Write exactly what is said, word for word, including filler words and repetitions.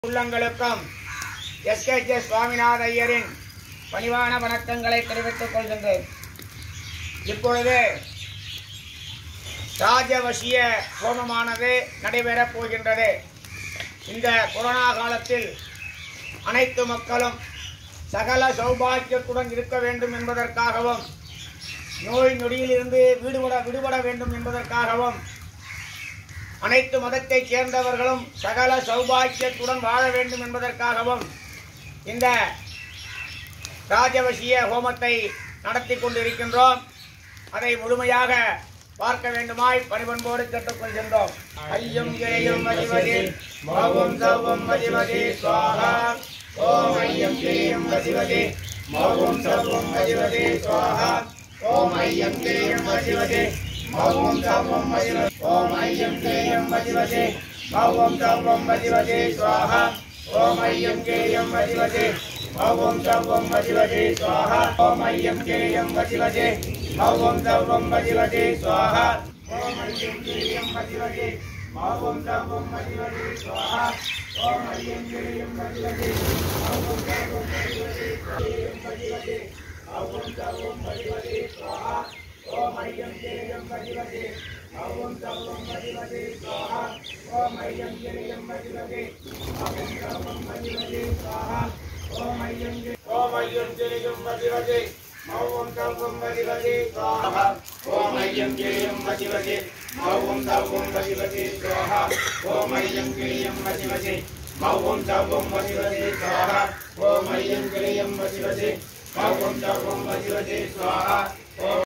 உள்ளங்களுக்கும் S K J Swaminatha ஐயரின் பணிவான வணக்கங்களை தெரிவித்துக் கொள்கின்றேன். இப்பொழுது ராஜவசிய ஹோமமானது நடைபெறப் போகின்றது. இந்த கொரோனா காலத்தில் அனைத்து மக்களும் சகல சௌபாக்கியத்துடன் இருக்க வேண்டும் என்பதற்காகவும், நோய் நொடியிலிருந்து விடுபட விடுபட வேண்டும் என்பதற்காகவும், அனைத்து மதத்தைச் சேர்ந்தவர்களும் சகல சௌபாக்கியத்துடன் வாழ வேண்டும் என்பதற்காகவும் இந்த ராஜவசிய ஹோமத்தை நடத்தி கொண்டிருக்கின்றோம். அதை முழுமையாக பார்க்க வேண்டுமாய் பணிபன்போடு கேட்டுக்கொள்கின்றோம். ஐயம் கிளையும் வதிவதி மோகம் சௌவம் வதிவதி சுவாஹா. ஓம் ஐயம் கிளையும் வதிவதி மோகம் சௌவம் வதிவதி சுவாஹா. ஓம் ஐயம் கிளையும் வதிவதி மௌவம் சௌவம் வதிவதி. ஓம் ஐயம் கிளையும் வதிவதி மௌவம் சௌவம் வதிவதி சுவாஹா. ஓம் ஐயம் கிளையும் வதிவதி மௌவம் சௌவம் வதிவதி சுவாஹா. ஓம் ஐயம் கிளையும் வதிவதி மௌவம் சௌவம் வதிவதி சுவாஹா. ஓம் ஐயம் கிளையும் வதிவதி மௌவம் சௌவம் வதிவதி சுவாஹா. ஓம் ஐயம் கிளையும் வதிவதி மௌவம் சௌவம் வதிவதி மௌவம் சௌவம் வதிவதி சுவாஹா. ஓம் ஐயம் கிளையும் வதிவதி மௌவம் சௌவம் வதிவதி சுவாஹா. ஓம் ஐயம் கிளையும் வதிவதி மௌவம் சௌவம் வதிவதி சுவாஹா. ஓம் ஐயம் ஓம் ஐயம் கிளையும் வதிவதி மௌவம் சௌவம் வதிவதி சுவாஹா. ஓம் ஐயம் கிளையும் வதிவதி மௌவம் சௌவம் வதிவதி சுவாஹா. ஓம் ஐயம் கிளையும் வதிவதி மௌவம் சௌவம் வதிவதி சுவாஹா. ஓம் ஐயம் கிளையும் வதிவதி மௌவம் சௌவம் வதிவதி சுவாஹா.